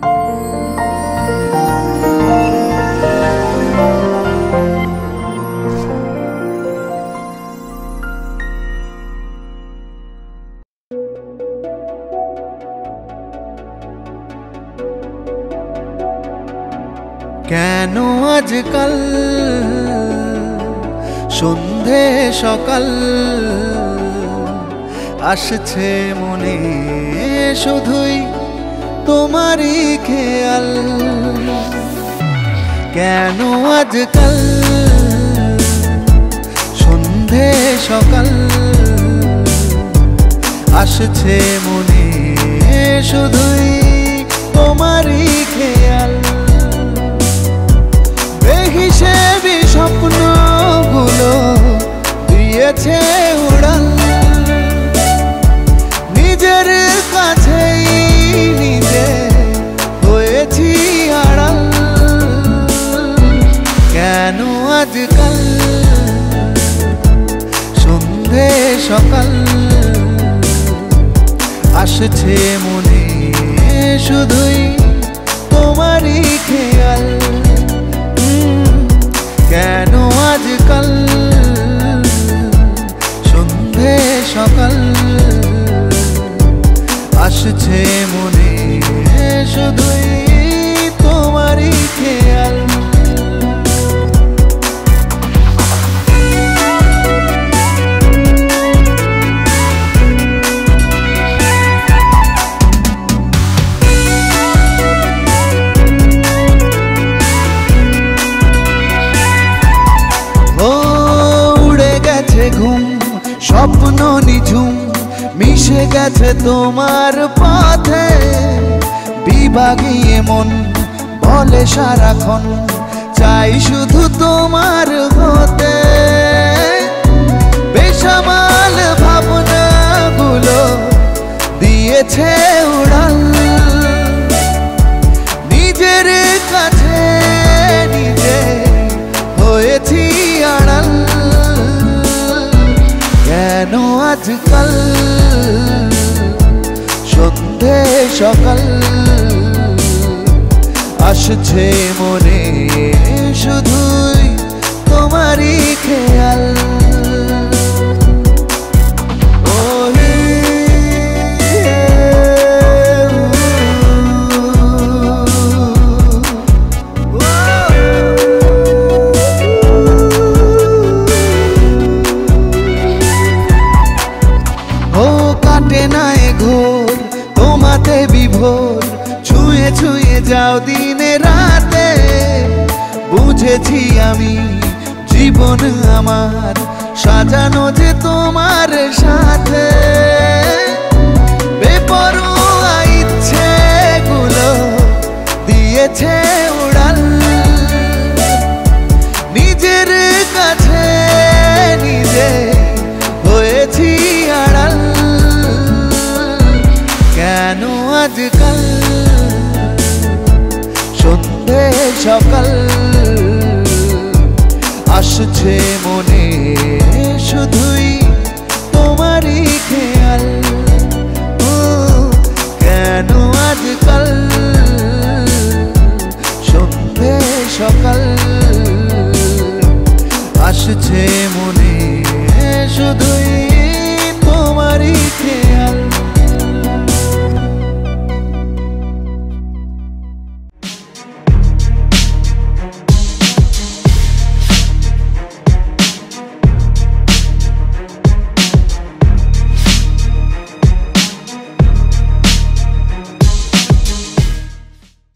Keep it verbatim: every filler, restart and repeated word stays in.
কেন আজকাল সন্ধে সকাল আসছে মনে শুধুই তোমারই খেয়াল। কেন আজকাল সন্ধে সকাল আসছে মনে শুধুই তোমারই খেয়াল। বেহিসেবি স্বপ্নগুলো দিয়েছে উড়াল, নিজের কাছেই নিজে হয়েছি আড়াল। কেন আজকাল সন্ধে সকাল আসছে মনে শুধুই তোমারই খেয়াল। কেন আজকাল সন্ধে সকাল আসছে মনে শুধুই তোমারই খেয়াল। ঘুম স্বপ্ন নিঝুম মিশে গেছে তোমার পথে, বিভাগীয় মন বলে সারাক্ষণ চাই শুধু তোমার হতে। বেসামাল ভাবনাগুলো দিয়েছে উড়াল, নিজের কাছে নিজে হয়েছি আড়াল। কেন আজকাল সন্ধে সকাল আসছে মনে শুধুই তোমারই খেয়াল। ঘোর তোমাতে বিভোর ছুঁয়ে ছুঁয়ে যাও দিনে রাতে, বুঝেছি আমি জীবন আমার সাজানো যে তোমার সাথে। বেপরোয়া ইচ্ছেগুলো দিয়েছে উড়াল, নিজের কাছে নিজে হয়েছি আড়াল। কেন আজকাল সন্ধে সকাল আসছে মনে শুধুই